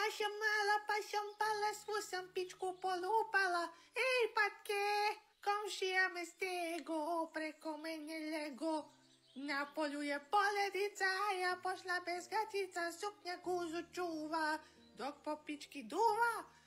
Pașă mala, spus să-mi pici cu polupala. Ei, patche, com și amestego, precome Lego. Napoluje poledica, ja pošla bez gatica, suknja guzu čuva, dok po pički duva.